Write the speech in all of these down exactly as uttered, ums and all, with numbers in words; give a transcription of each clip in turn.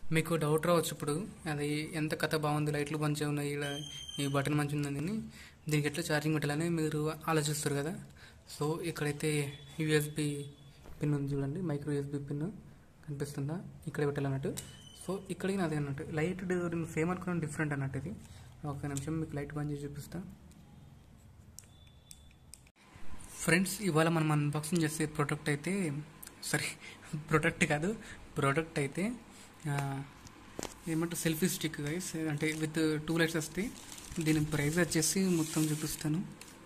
మీకు డౌట్ రావచ్చు ఇప్పుడు అది ఎంత కథ బాగుంది, లైట్లు మంచిగా ఉన్నాయి, ఇలా ఈ బటన్ మంచిగా ఉందని దీనికి ఎట్లా ఛార్జింగ్ పెట్టాలని మీరు ఆలోచిస్తారు కదా. సో ఇక్కడైతే యూఎస్బి పిన్ ఉంది చూడండి, మైక్రో యూఎస్బి పిన్ కనిపిస్తుందా, ఇక్కడ పెట్టాలన్నట్టు. సో ఇక్కడికి అదే అన్నట్టు లైట్ సేమ్ అనుకున్నాను, డిఫరెంట్ అన్నట్టు. ఇది ఒక నిమిషం మీకు లైట్ బంద్ చేసి చూపిస్తా. ఫ్రెండ్స్, ఇవాళ మనం అన్బాక్సింగ్ చేసే ప్రోడక్ట్ అయితే సారీ ప్రోడక్ట్ కాదు ప్రోడక్ట్ అయితే ఏమంటే సెల్ఫీ స్టిక్ గైస్, అంటే విత్ టూ లైట్స్ వస్తాయి. దీని ప్రైస్ వచ్చేసి మొత్తం చూపిస్తాను.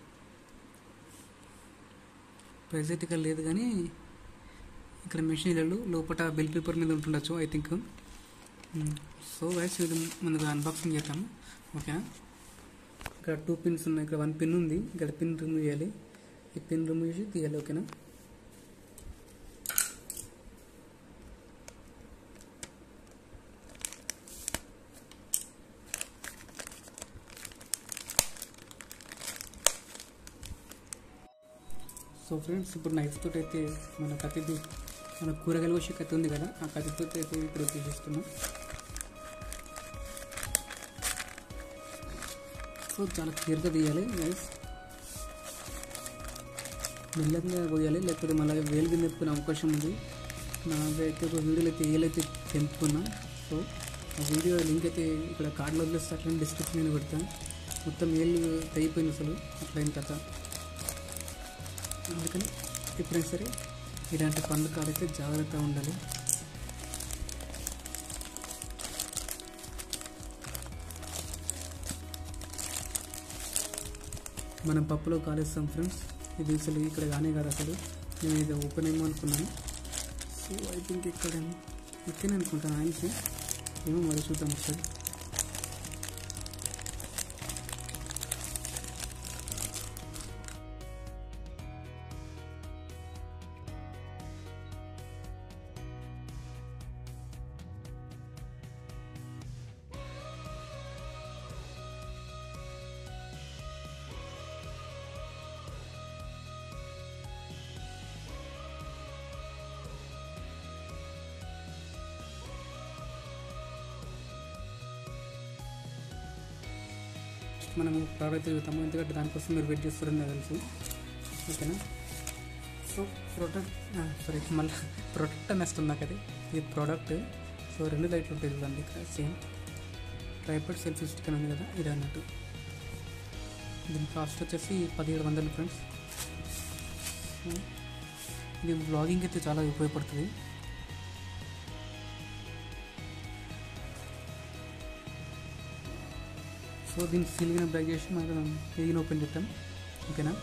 ప్రైస్ అయితే ఇక్కడ లేదు కానీ ఇక్కడ మెషిన్లు లోపల బిల్ పేపర్ మీద ఉంటుండొచ్చు ఐ థింక్. సో గైస్ ఇది ముందుగా అన్బాక్సింగ్ చేద్దాము, ఓకేనా. ఇక్కడ టూ పిన్స్ ఉన్నాయి, ఇక్కడ వన్ పిన్ ఉంది, ఇక్కడ పిన్ రిమూవ్ చేయాలి, ఈ పిన్ రిమూవ్ చేసి తీయాలి, ఓకేనా. సో ఫ్రెండ్స్, ఇప్పుడు నైఫ్ తోటి అయితే మన కత్తిది మన కూరగాయలు వచ్చే కత్తి ఉంది కదా, ఆ కత్తితో అయితే ఇప్పుడు తీసేస్తున్నాం. సో చాలా క్లియర్గా తీయాలి నైఫ్, మెల్లగా పోయాలి, లేకపోతే మళ్ళీ వేలు కింద తెప్పుకునే అవకాశం ఉంది. నాదైతే ఒక వీడియోలో అయితే ఏలైతే తెంపుకున్నా. సో ఆ వీడియో లింక్ అయితే ఇక్కడ కార్డులో వదిలేస్తే అట్లా డిస్క్రిప్షన్ నేను పెడతాను. మొత్తం ఏళ్ళు తెగిపోయింది అసలు, అట్లయిన కథ. అందుకని ఎప్పుడైనా సరే ఇలాంటి పనుల కాడైతే జాగ్రత్తగా ఉండాలి. మనం పప్పులో కాలేస్తాం ఫ్రెండ్స్, ఇది అసలు ఇక్కడ కానీ కాదు అసలు. నేను ఇది ఓపెన్ ఏమో అనుకున్నాను. సో ఐ థింక్ ఇక్కడేమో ఇక్కడే అనుకుంటాను, ఆయనకి ఏమో మరి చూద్దాం ఒకసారి. మనము ప్రోడక్ట్ చూద్దాము, ఎందుకంటే దానికోసం మీరు వెయిట్ చేస్తారని నాకు తెలుసు, ఓకేనా. సో ప్రోడక్ట్ సారీ మళ్ళీ ప్రోడక్ట్ అని వస్తుంది నాకు, అది ఈ ప్రోడక్ట్. సో రెండు లైట్లు ఉంటాయి చూడండి ఇక్కడ, సేమ్ ట్రైపాడ్ సెల్ఫీ స్టిక్ అని ఉంది కదా, ఇది అన్నట్టు. దీని కాస్ట్ వచ్చేసి పదిహేడు వందలు ఫ్రెండ్స్. ఇది బ్లాగింగ్ అయితే చాలా ఉపయోగపడుతుంది. సో దీన్ని సీలింగ్ బ్రేక్ చేసి మనం ఏగిన ఓపెన్ చేద్దాం, ఓకేనా.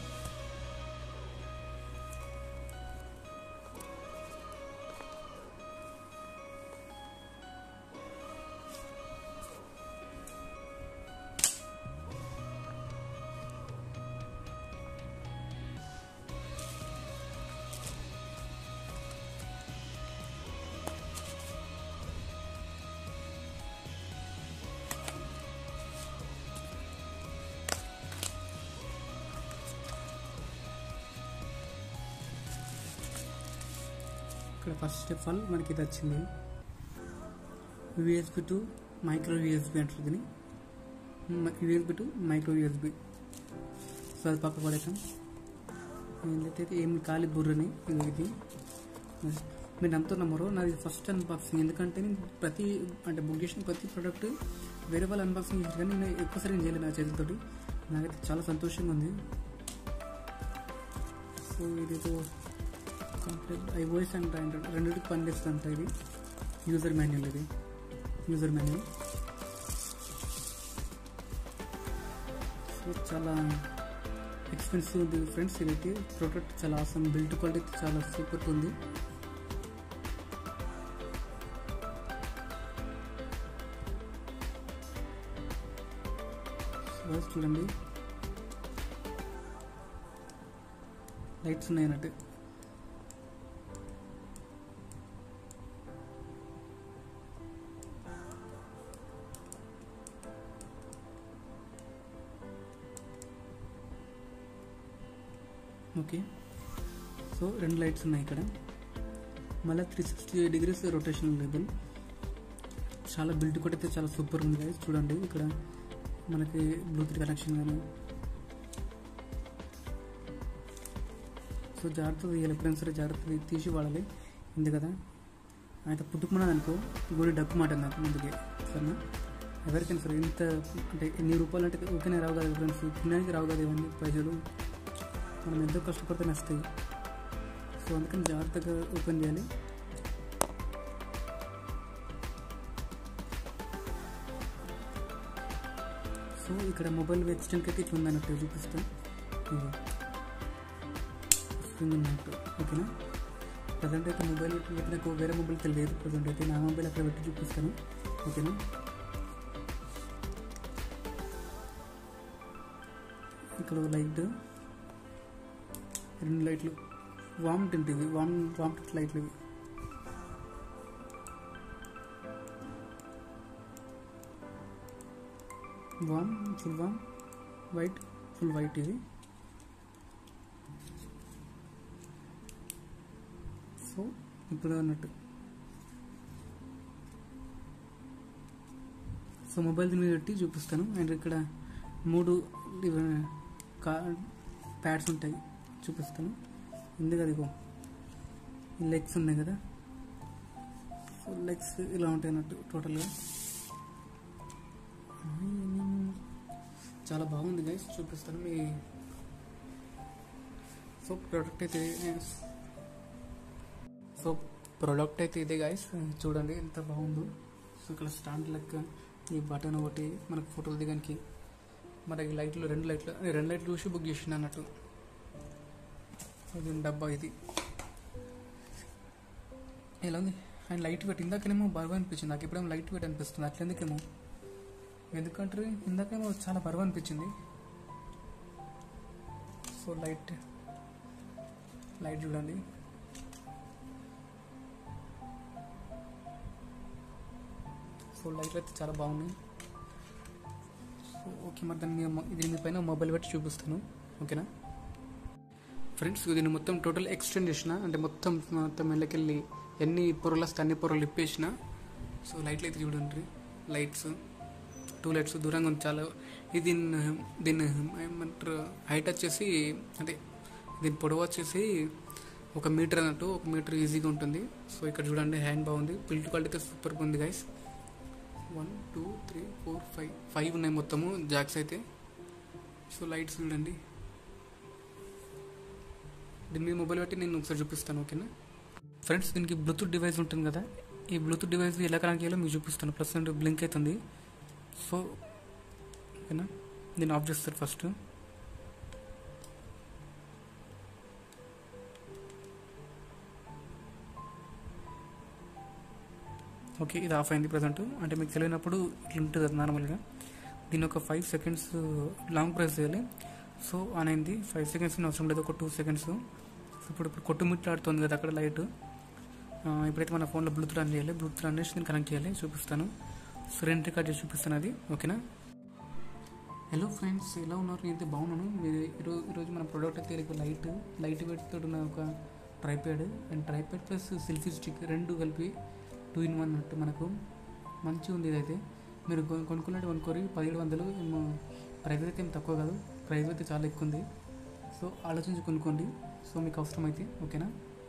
ఇక్కడ ఫస్ట్ స్టెప్ ఆల్ మనకి ఇది వచ్చింది, యూఎస్బి టు మైక్రో యూఎస్బి అంటారు దీన్ని, USB to micro USB. So అది పక్క పడేసాం. ఏంటంటే ఏమి ఖాళీ బుర్రని ఇది ఇది మీరు నమ్ముతో నమ్మరు, నాది ఫస్ట్ అన్బాక్సింగ్. ఎందుకంటే నేను ప్రతి అంటే బుక్ చేసిన ప్రతి ప్రోడక్ట్ వేరే వాళ్ళు అన్బాక్సింగ్ చేసి కానీ నేను ఎక్కువసారి నేను చేయలేదు నా చేతులతోటి. నాకైతే చాలా సంతోషంగా ఉంది. సో ఇదితో కంప్లీట్ ఐఓఎస్ అండ్ ఆండ్రాయిడ్ రెండింటికి పనిచేస్తుంట. ఇది యూజర్ మాన్యువల్, ఇది యూజర్ మాన్యువల్. సో చాలా ఎక్స్పెన్సివ్ ఉంది ఫ్రెండ్స్ ఇదైతే. ప్రోడక్ట్ చాలా ఆసమ్, బిల్డ్ క్వాలిటీ చాలా సూపర్ ఉంది. చూడండి లైట్స్ ఉన్నాయి అన్నట్టు. ఓకే, సో రెండు లైట్స్ ఉన్నాయి ఇక్కడ. మళ్ళీ త్రీ సిక్స్టీ డిగ్రీస్ రొటేషన్ లేబుల్. చాలా బిల్డ్ కూడా అయితే చాలా సూపర్ ఉంది గైస్. చూడండి ఇక్కడ మనకి బ్లూటూత్ కనెక్షన్ కానీ. సో జాగ్రత్త తీయాలి, ఎప్పుడైనా సరే జాగ్రత్త తీసి వాడాలి. ఉంది కదా అయితే పుట్టుకున్నది అనుకో గోడి డక్కు మాట నాకు ముందుకే సరేనా. ఎవరికైనా సరే ఇంత అంటే ఎన్ని రూపాయలు అంటే ఓకేనే రావు కదా ఫ్రెండ్స్, తినడానికి రావు కదా ఇవన్నీ పైసలు, మనం ఎంతో కష్టపడితే వస్తాయి. సో అందుకని జాగ్రత్తగా ఓపెన్ చేయాలి. సో ఇక్కడ మొబైల్ ఎక్స్టెంట్ అయితే ఇట్లా ఉందన్నట్టు చూపిస్తాను అన్నట్టు ఓకేనా. ప్రజెంట్ అయితే మొబైల్ అయితే నాకు వేరే మొబైల్ తెలియదు, ప్రజెంట్ అయితే నా మొబైల్ అక్కడ పెట్టి చూపిస్తాను ఓకేనా. ఇక్కడ లైట్, రెండు లైట్లు వామ్ టింట్, ఇవి వామ్ వామ్ టింట్ లైట్లు ఇవి. Warm full warm white full white ఇది. సో ఇప్పుడు అన్నట్టు సో మొబైల్ దీని మీద పెట్టి చూపిస్తాను. అండ్ ఇక్కడ మూడు కా ప్యాడ్స్ ఉంటాయి చూపిస్తాను. ఉంది కదా ఇగో లెగ్స్ ఉన్నాయి కదా. సో లెగ్స్ ఇలా ఉంటాయి అన్నట్టు టోటల్గా. చాలా బాగుంది గైస్, చూపిస్తాను మీ. సో ప్రోడక్ట్ అయితే సో ప్రోడక్ట్ అయితే ఇదే గైస్, చూడండి ఎంత బాగుందో. సో ఇక్కడ స్టాండ్ లెక్క ఈ బటన్ ఒకటి మనకు ఫోటోలు దిగడానికి, మనకి లైట్లు రెండు లైట్లు రెండు లైట్లు చూసి బుక్ చేసిన అన్నట్టు. ఇది డబ్బా ఇది ఎలా ఉంది. అండ్ లైట్ వెయిట్ ఇందాకనేమో బరువు అనిపించింది నాకు, ఇప్పుడేమో లైట్ వెయిట్ అనిపిస్తుంది. అట్లెందుకేమో, ఎందుకంటే ఇందాకేమో చాలా బరువు అనిపించింది. సో లైట్ లైట్ చూడండి. సో లైట్లు అయితే చాలా బాగున్నాయి. సో ఓకే మరి దాన్ని దీని పైన మొబైల్ పెట్టి చూపిస్తాను ఓకేనా ఫ్రెండ్స్. దీన్ని మొత్తం టోటల్ ఎక్స్టెండ్ చేసిన, అంటే మొత్తం మొత్తం వెళ్ళకెళ్ళి ఎన్ని పొరలు వస్తే అన్ని పొరలు ఇప్పేసిన. సో లైట్లు అయితే చూడండి, లైట్స్ టూ లైట్స్ దూరంగా ఉంది చాలా. ఇది దీన్ని దీన్ని ఏమంటారు హైట్ వచ్చేసి అంటే దీని పొడవు వచ్చేసి ఒక మీటర్ అన్నట్టు, ఒక మీటర్ ఈజీగా ఉంటుంది. సో ఇక్కడ చూడండి హ్యాండ్ బాగుంది, బిల్డ్ క్వాలిటీ అయితే సూపర్గా ఉంది guys. One two three four five five ఉన్నాయి మొత్తము జాక్స్ అయితే. సో లైట్స్ చూడండి, దీని మీద మొబైల్ బట్టి నేను ఒకసారి చూపిస్తాను ఓకేనా ఫ్రెండ్స్. దీనికి బ్లూటూత్ డివైస్ ఉంటుంది కదా, ఈ బ్లూటూత్ డివైస్ ఎలా కనెక్ట్ చేయాలో మీకు చూపిస్తాను. ప్లస్ అంటే బ్లింక్ అవుతుంది. సో ఓకేనా, దీన్ని ఆఫ్ చేస్తారు ఫస్ట్. ఓకే ఇది ఆఫ్ అయింది ప్రజెంట్. అంటే మీకు తెలియనప్పుడు ఇట్లా ఉంటుంది అది నార్మల్గా. దీన్ని ఒక ఫైవ్ సెకండ్స్ లాంగ్ ప్రెస్ చేయాలి. సో ఆన్ అయింది. ఫైవ్ సెకండ్స్ అవసరం లేదు, ఒక టూ సెకండ్స్. సో ఇప్పుడు ఇప్పుడు కొట్టుమిట్లాడుతుంది కదా అక్కడ లైట్. ఇప్పుడైతే మన ఫోన్లో బ్లూటూత్ ఆన్ చేయాలి. బ్లూటూత్ ఆన్ చేసి నేను కనెక్ట్ చేయాలి, చూపిస్తాను. సో రెండు రికార్డ్ చేసి చూపిస్తాను అది ఓకేనా. హలో ఫ్రెండ్స్, ఎలా ఉన్నారు? నేనైతే బాగున్నాను. మీరు ఈరోజు ఈరోజు మన ప్రోడక్ట్ అయితే లైట్ లైట్ పెడుతూ ఉన్న ఒక tripod and tripod plus selfie stick రెండు కలిపి టూ ఇన్ వన్ అన్నట్టు మనకు మంచిగా ఉంది. ఇదైతే మీరు కొనుక్కున్నట్టు కొనుక్కోరి. పదిహేడు వందలు ఏమో ప్రైస్ అయితే ఏం తక్కువ కాదు, ప్రైస్ అయితే చాలా ఎక్కువ ఉంది. సో ఆలోచించి కొనుక్కోండి సో మీకు అవసరం అయితే ఓకేనా.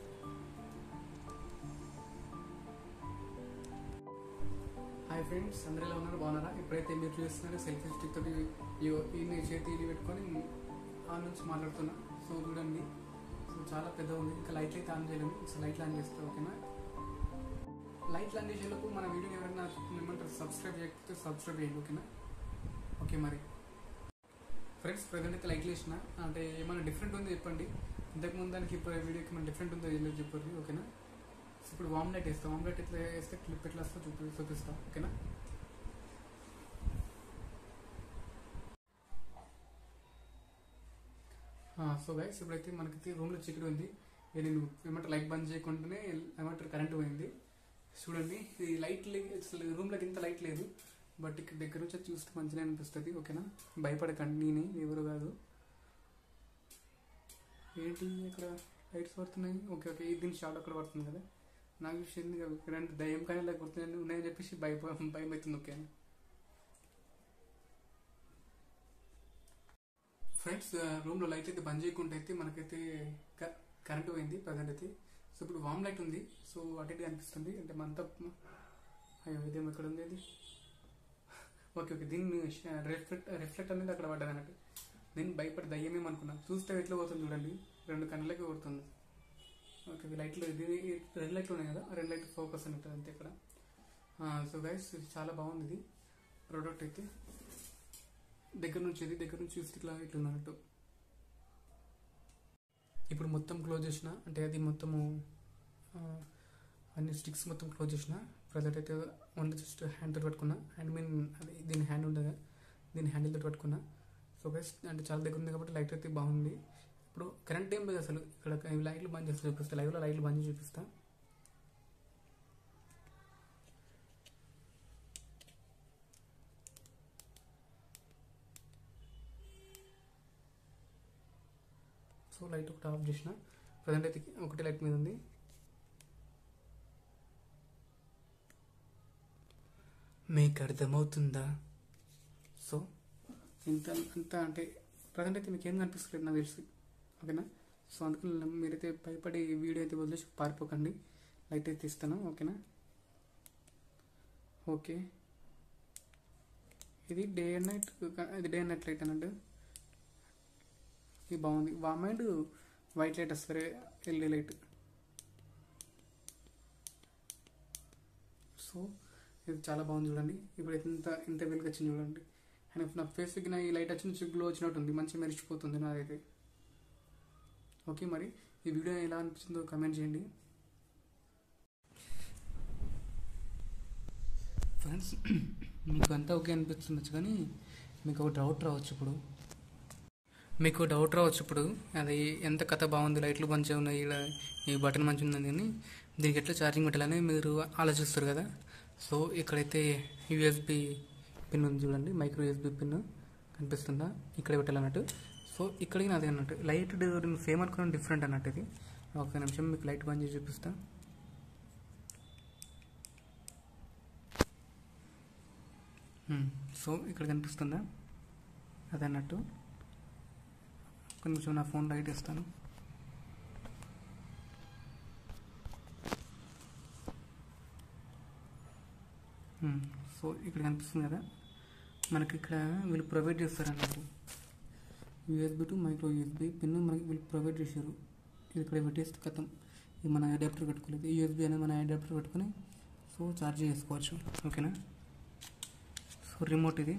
హాయ్ ఫ్రెండ్స్, అందరూ ఎలా ఉన్నారు? బాగున్నారా? ఇప్పుడైతే మీరు చూస్తున్నారు సెల్ఫీ స్టిక్ తోటి ఈ చేతి ఇది పెట్టుకొని ఆ నుంచి మాట్లాడుతున్నా. సో చూడండి, సో చాలా పెద్దగా ఉంది. ఇంకా లైట్లు అయితే ఆన్ చేయలేము. సో లైట్లు ఆన్ చేస్తే ఓకేనా. లైట్లు ఆన్ చేసేలోపు మన వీడియోని ఎవరైనా ఏమంటారు సబ్స్క్రైబ్ చేయకపోతే సబ్స్క్రైబ్ చేయండి ఓకేనా. ఓకే మరి ఫ్రెండ్స్, ప్రజెంట్ అయితే లైట్లు వేసిన, అంటే ఏమైనా డిఫరెంట్ ఉందో చెప్పండి. ఇంతకుముందు దానికి ఇప్పుడు వీడియోకి ఏమైనా డిఫరెంట్ ఉందో ఏదో చెప్పండి ఓకేనా. ఇప్పుడు వామ్ లైట్ వేస్తాం. వామ్ లైట్ ఎట్లా వేస్తే క్లిప్ ఎట్లా వస్తా చూపి చూపిస్తాం ఓకేనా. సో గైస్, ఇప్పుడైతే మనకి రూమ్లో చీకటి ఉంది. నేను ఏమంటారు లైట్ బంద్ చేయకుండానే ఏమంటారు కరెంట్ పోయింది. చూడండి, ఈ లైట్ అసలు రూమ్లోకి ఇంత లైట్ లేదు, బట్ ఇక్కడ దగ్గర నుంచి చూస్తే మంచిగా అనిపిస్తుంది ఓకేనా. భయపడకండి, నేనే ఎవరు కాదు. ఏంటి ఇక్కడ లైట్స్ పడుతున్నాయి? ఓకే ఓకే, దీని షార్ట్ అక్కడ పడుతుంది కదా. నాకు విషయం రెండు దయ్యం కానీ ఇలా గుర్తున్నాయి ఉన్నాయని చెప్పేసి భయ భయం అవుతుంది. ఓకే ఫ్రెండ్స్, రూమ్లో లైట్ అయితే బంద్ చేయకుండా అయితే మనకైతే కరెంట్ పోయింది ప్రజెంట్ అయితే. సో ఇప్పుడు వామ్ లైట్ ఉంది. సో అటు ఇటు అనిపిస్తుంది అంటే మనతో. అయ్యో ఇదేమో ఎక్కడ ఉంది అది. ఓకే ఓకే దీన్ని రిఫ్లెక్ట్ రిఫ్లెక్ట్ అనేది అక్కడ పడ్డది అన్నట్టు. నేను భయపడి దయ్యమేమో అనుకున్నాను. చూస్తే ఎట్లా పోతుంది చూడండి, రెండు కళ్ళకి కొడుతుంది. ఓకే లైట్లు ఇది రెండు లైట్లు ఉన్నాయి కదా, రెండు లైట్ ఫోకస్ అన్నట్టు అంతే ఇక్కడ. సో గైస్ చాలా బాగుంది ఇది ప్రోడక్ట్ అయితే. దగ్గర నుంచి ఇది దగ్గర నుంచి చూస్తే ఇట్లా ఇట్లా అన్నట్టు. ఇప్పుడు మొత్తం క్లోజ్ చేసిన అంటే అది మొత్తము అన్ని స్టిక్స్ మొత్తం క్లోజ్ చేసిన. ప్రజెంట్ అయితే ఓన్లీ జస్ట్ హ్యాండ్ తోటి పట్టుకున్నా. హ్యాండ్ మీన్ అది దీని హ్యాండ్ ఉంటుంది, దీని హ్యాండిల్ తోటి పట్టుకున్నా. సో గైస్ అంటే చాలా దగ్గర ఉంది కాబట్టి లైట్ అయితే బాగుంది. ఇప్పుడు కరెంట్ ఏం లేదు అసలు. ఇక్కడ లైట్లు బంద్ చేసి చూపిస్తా, లైవ్లో లైట్లు బంద్ చేసి చూపిస్తా. సో లైట్ ఒకటి ఆఫ్ చేసిన. ప్రజెంట్ అయితే ఒకటి లైట్ మీద ఉంది. మీకు అర్థమవుతుందా? సో ఇంత అంత అంటే ప్రజెంట్ అయితే మీకు ఏం కనిపిస్తలేదు నాకు తెలిసి. ఓకేనా? సో అందుకని మీరైతే భయపడి వీడియో అయితే వదిలేసి పారిపోకండి. లైట్ అయితే ఇస్తాను. ఓకేనా? ఓకే ఇది డే అండ్ నైట్, ఇది డే అండ్ నైట్ లైట్ అన్నట్టు. ఇది బాగుంది. వామ్ అండ్ వైట్ లైట్ వస్తుంది, ఎల్ఈడి లైట్. సో ఇది చాలా బాగుంది చూడండి. ఇప్పుడు ఇంత ఇంత వెలుగు వచ్చింది చూడండి. అండ్ నా ఫేస్కి నా ఈ లైట్ వచ్చి గ్లో వచ్చినట్టుంది, మంచిగా మెరిచిపోతుంది నాదైతే. ఓకే మరి ఈ వీడియో ఎలా అనిపించిందో కమెంట్ చేయండి ఫ్రెండ్స్. మీకు అంతా ఓకే అనిపిస్తుండొచ్చు కానీ మీకు ఒక డౌట్ రావచ్చు ఇప్పుడు. మీకు డౌట్ రావచ్చు ఇప్పుడు అది ఎంత కథ బాగుంది, లైట్లు మంచిగా ఉన్నాయి, ఇలా ఈ బటన్ మంచిగా ఉందని అని దీనికి ఎట్లా ఛార్జింగ్ పెట్టాలని మీరు ఆలోచిస్తారు కదా. సో ఇక్కడైతే యూఎస్బి పిన్ ఉంది చూడండి, మైక్రో యూఎస్బి పిన్ కనిపిస్తుందా, ఇక్కడ పెట్టాలన్నట్టు. సో ఇక్కడికి నాది అన్నట్టు లైట్ సేమ్ అనుకున్నాను, డిఫరెంట్ అన్నట్టు ఇది. ఒక నిమిషం మీకు లైట్ బంద్ చేసి చూపిస్తా. సో ఇక్కడ కనిపిస్తుందా అది అన్నట్టు. కొంచెం నా ఫోన్ లైట్ ఇస్తాను. సో ఇక్కడ కనిపిస్తుంది కదా మనకి. ఇక్కడ వీళ్ళు ప్రొవైడ్ చేస్తారు అన్నట్టు USB to micro USB pin మనకి వీళ్ళు ప్రొవైడ్ చేశారు. ఇది ఇక్కడ పెట్టేస్తే కథం. ఇది మన అడాప్టర్ పెట్టుకోలేదు, యూఎస్బి అనేది మన అడాప్టర్ పెట్టుకుని సో ఛార్జ్ చేసుకోవచ్చు. ఓకేనా? సో రిమోట్ ఇది,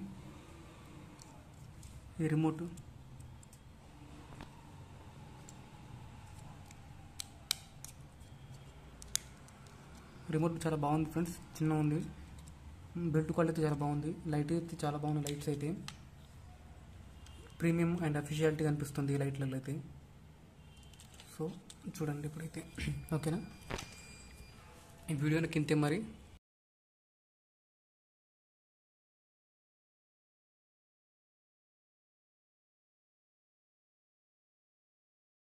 ఈ రిమోట్ రిమోట్ చాలా బాగుంది ఫ్రెండ్స్, చిన్న ఉంది. బిల్డ్ క్వాలిటీ చాలా బాగుంది. లైట్ అయితే చాలా బాగుంది. లైట్స్ అయితే ప్రీమియం అండ్ అఫిషియాలిటీ కనిపిస్తుంది ఈ లైట్లలో అయితే. సో చూడండి ఇప్పుడైతే. ఓకేనా? ఈ వీడియో నాకు ఇంతే మరి.